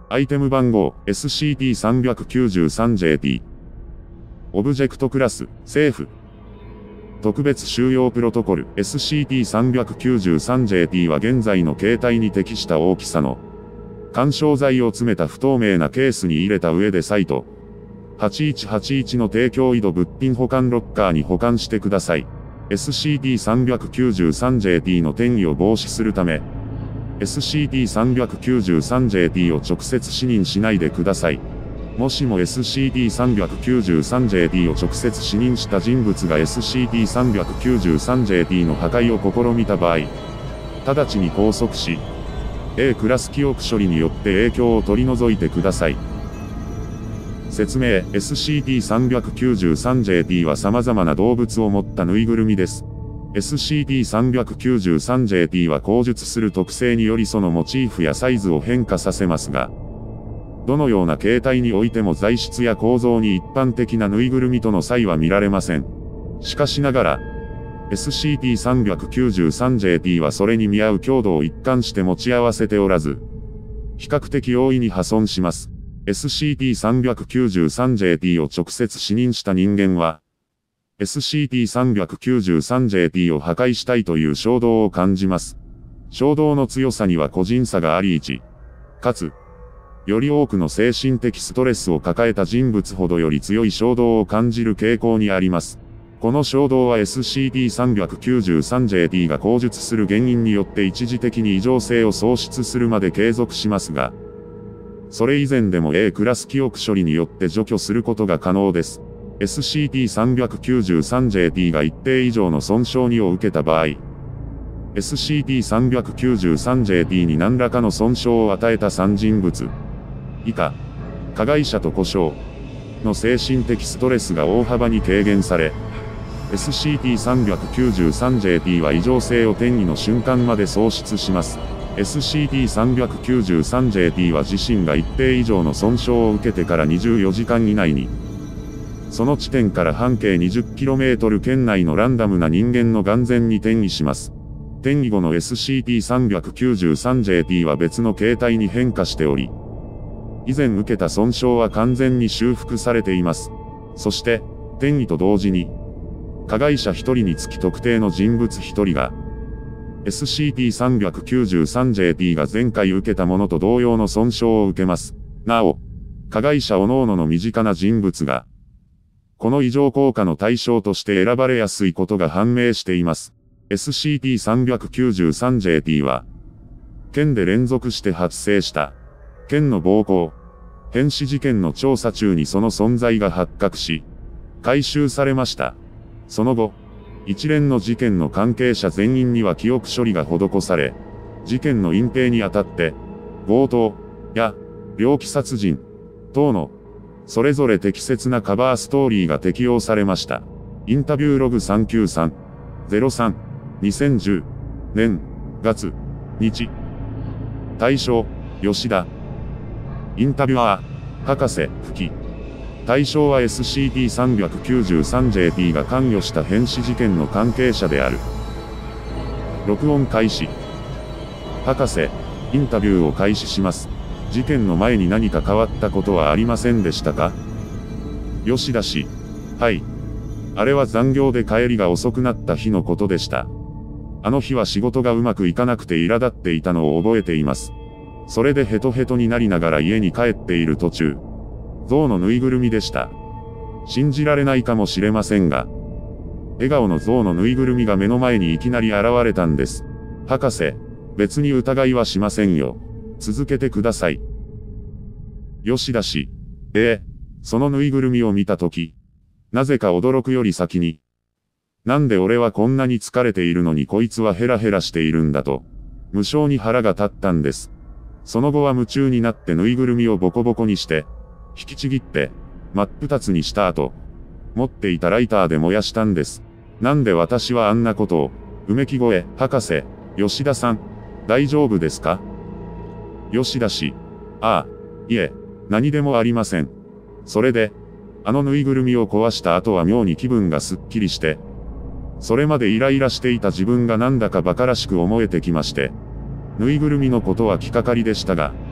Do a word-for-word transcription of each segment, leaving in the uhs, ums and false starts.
アイテム番号 エスシーティーさんきゅうさんジェーティー。オブジェクトクラス、セーフ。特別収容プロトコル エスシーティーさんきゅうさんジェーティー は現在の形態に適した大きさの緩衝材を詰めた不透明なケースに入れた上でサイトはちいちはちいちの提供井戸物品保管ロッカーに保管してください。エスシーティーさんきゅうさんジェーティー の転移を防止するため、エスシーティーさんきゅうさんジェーティー を直接視認しないでください。もしも エスシーティーさんきゅうさんジェーティー を直接視認した人物が エスシーティーさんきゅうさんジェーティー の破壊を試みた場合、直ちに拘束し、A クラス記憶処理によって影響を取り除いてください。説明 エスシーティーさんきゅうさんジェーティー は様々な動物を持ったぬいぐるみです。エスシーティーさんきゅうさんジェーティー は口述する特性によりそのモチーフやサイズを変化させますが、どのような形態においても材質や構造に一般的なぬいぐるみとの差異は見られません。しかしながら、エスシーティーさんきゅうさんジェーティー はそれに見合う強度を一貫して持ち合わせておらず、比較的容易に破損します。エスシーティーさんきゅうさんジェーティー を直接視認した人間は、エスシーティーさんきゅうさんジェーティー を破壊したいという衝動を感じます。衝動の強さには個人差があり一、かつ、より多くの精神的ストレスを抱えた人物ほどより強い衝動を感じる傾向にあります。この衝動は エスシーティーさんきゅうさんジェーティー が口述する原因によって一時的に異常性を喪失するまで継続しますが、それ以前でも A クラス記憶処理によって除去することが可能です。エスシーティーさんきゅうさんジェーティー が一定以上の損傷にを受けた場合、エスシーティーさんきゅうさんジェーティー に何らかの損傷を与えたさん人物、以下、加害者と故障の精神的ストレスが大幅に軽減され、エスシーティーさんきゅうさんジェーティー は異常性を転移の瞬間まで喪失します。エスシーティーさんきゅうさんジェーティー は自身が一定以上の損傷を受けてからにじゅうよじかん以内に、その地点から半径 にじゅっキロメートル 圏内のランダムな人間の眼前に転移します。転移後の エスシーティーさんきゅうさんジェーティー は別の形態に変化しており、以前受けた損傷は完全に修復されています。そして、転移と同時に、加害者ひとりにつき特定の人物ひとりが、エスシーティーさんきゅうさんジェーティー が前回受けたものと同様の損傷を受けます。なお、加害者各々の身近な人物が、この異常効果の対象として選ばれやすいことが判明しています。エスシーティーさんきゅうさんジェーティー は、県で連続して発生した、県の暴行、変死事件の調査中にその存在が発覚し、回収されました。その後、一連の事件の関係者全員には記憶処理が施され、事件の隠蔽にあたって、強盗や猟奇殺人等のそれぞれ適切なカバーストーリーが適用されました。インタビューログさんきゅうさん ゼロさん にせんじゅう年月日対象吉田インタビュアー博士吹対象は エスシーティーさんきゅうさんジェーティー が関与した変死事件の関係者である。録音開始。博士、インタビューを開始します。事件の前に何か変わったことはありませんでしたか？吉田氏。はい。あれは残業で帰りが遅くなった日のことでした。あの日は仕事がうまくいかなくて苛立っていたのを覚えています。それでヘトヘトになりながら家に帰っている途中、象のぬいぐるみでした。信じられないかもしれませんが、笑顔の象のぬいぐるみが目の前にいきなり現れたんです。博士、別に疑いはしませんよ。続けてください。吉田氏。ええ、そのぬいぐるみを見たとき、なぜか驚くより先に、なんで俺はこんなに疲れているのにこいつはヘラヘラしているんだと、無性に腹が立ったんです。その後は夢中になってぬいぐるみをボコボコにして、引きちぎって、真っ二つにした後、持っていたライターで燃やしたんです。なんで私はあんなことを、うめき声、博士、吉田さん、大丈夫ですか？吉田氏。ああ、いえ、何でもありません。それで、あのぬいぐるみを壊した後は妙に気分がすっきりして、それまでイライラしていた自分がなんだか馬鹿らしく思えてきまして、ぬいぐるみのことは気かかりでしたが、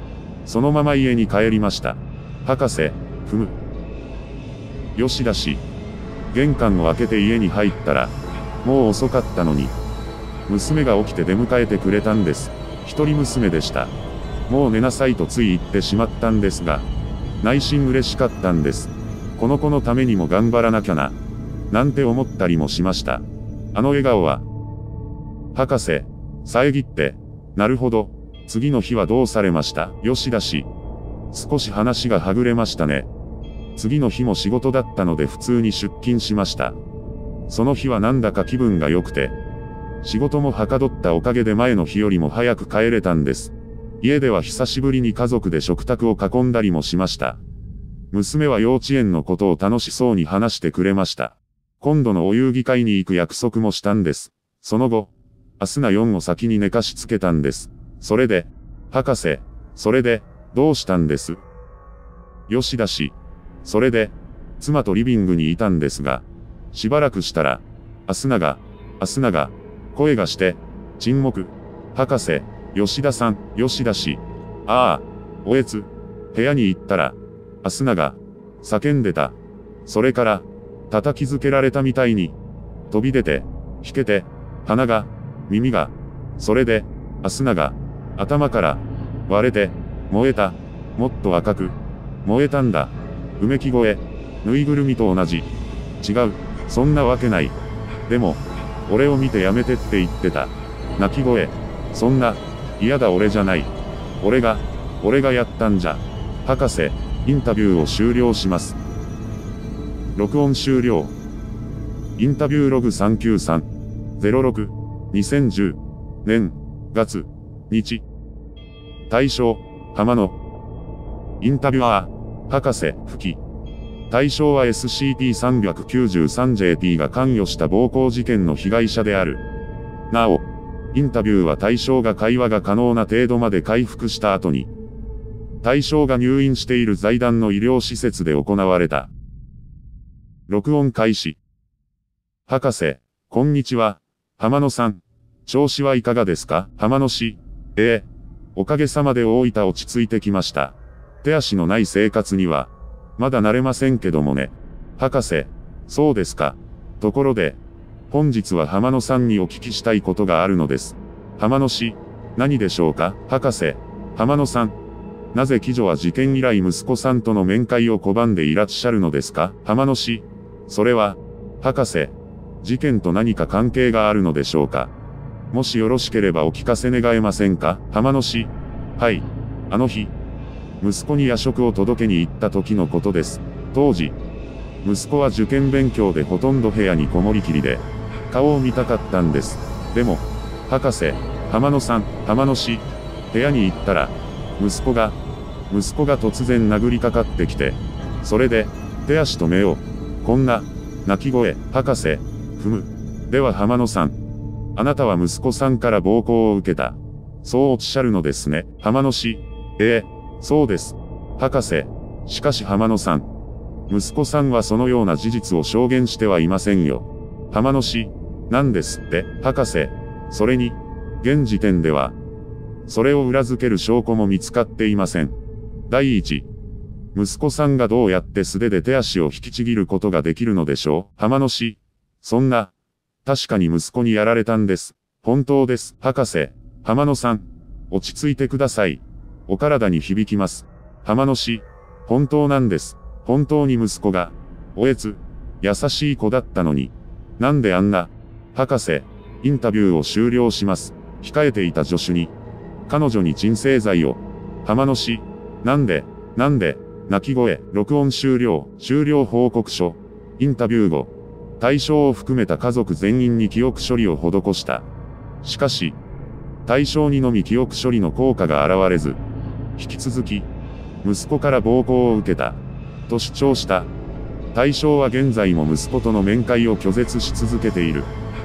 そのまま家に帰りました。博士、ふむ。吉田氏。玄関を開けて家に入ったら、もう遅かったのに。娘が起きて出迎えてくれたんです。一人娘でした。もう寝なさいとつい言ってしまったんですが、内心嬉しかったんです。この子のためにも頑張らなきゃな、なんて思ったりもしました。あの笑顔は。博士、遮って、なるほど、次の日はどうされました？吉田氏。少し話がはぐれましたね。次の日も仕事だったので普通に出勤しました。その日はなんだか気分が良くて、仕事もはかどったおかげで前の日よりも早く帰れたんです。家では久しぶりに家族で食卓を囲んだりもしました。娘は幼稚園のことを楽しそうに話してくれました。今度のお遊戯会に行く約束もしたんです。その後、アスナよんを先に寝かしつけたんです。それで、博士、それで、どうしたんです？吉田氏。それで、妻とリビングにいたんですが、しばらくしたら、アスナが、アスナが、声がして、沈黙。博士、吉田さん、吉田氏。ああ、おえつ。部屋に行ったら、アスナが、叫んでた。それから、叩きづけられたみたいに、飛び出て、引けて、鼻が、耳が、それで、アスナが、頭から、割れて、燃えた。もっと赤く、燃えたんだ。うめき声、ぬいぐるみと同じ。違う、そんなわけない。でも、俺を見てやめてって言ってた。泣き声、そんな、嫌だ俺じゃない。俺が、俺がやったんじゃ。博士、インタビューを終了します。録音終了。インタビューログさんきゅうさん ゼロろく にせんじゅう年月日対象浜野インタビュアー博士吹き対象は エスシーピーさんきゅうさんジェーピー が関与した暴行事件の被害者である。なお、インタビューは対象が会話が可能な程度まで回復した後に、対象が入院している財団の医療施設で行われた。録音開始。博士、こんにちは。浜野さん。調子はいかがですか？浜野氏。ええ。おかげさまで大分落ち着いてきました。手足のない生活には、まだ慣れませんけどもね。博士、そうですか。ところで、本日は浜野さんにお聞きしたいことがあるのです。浜野氏、何でしょうか？博士、浜野さん。なぜ貴女は事件以来息子さんとの面会を拒んでいらっしゃるのですか？浜野氏。それは、博士、事件と何か関係があるのでしょうか？もしよろしければお聞かせ願えませんか？浜野氏。はい。あの日、息子に夜食を届けに行った時のことです。当時、息子は受験勉強でほとんど部屋にこもりきりで、顔を見たかったんです。でも、博士、浜野さん、浜野氏、部屋に行ったら、息子が、息子が突然殴りかかってきて、それで、手足と目を、こんな、泣き声、博士、ふむ。では浜野さん。あなたは息子さんから暴行を受けた。そうおっしゃるのですね。浜野氏。ええ、そうです。博士。しかし浜野さん。息子さんはそのような事実を証言してはいませんよ。浜野氏。なんですって、博士。それに、現時点では、それを裏付ける証拠も見つかっていません。第一。息子さんがどうやって素手で手足を引きちぎることができるのでしょう？浜野氏。そんな。確かに息子にやられたんです。本当です。博士。浜野さん。落ち着いてください。お体に響きます。浜野氏。本当なんです。本当に息子が。おえつ。優しい子だったのに。なんであんな。博士。インタビューを終了します。控えていた助手に。彼女に鎮静剤を。浜野氏。なんで、なんで。泣き声、録音終了、終了報告書。インタビュー後。対象を含めた家族全員に記憶処理を施した。しかし、対象にのみ記憶処理の効果が現れず、引き続き、息子から暴行を受けた。と主張した。対象は現在も息子との面会を拒絶し続けている。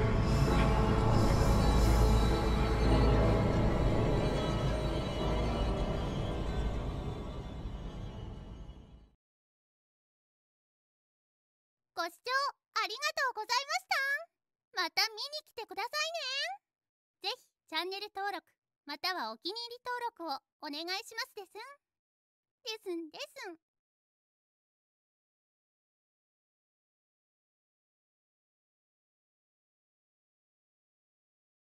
ご視聴ありがとうございました。また見に来てくださいね。ぜひチャンネル登録またはお気に入り登録をお願いしますですん。 ですんですん。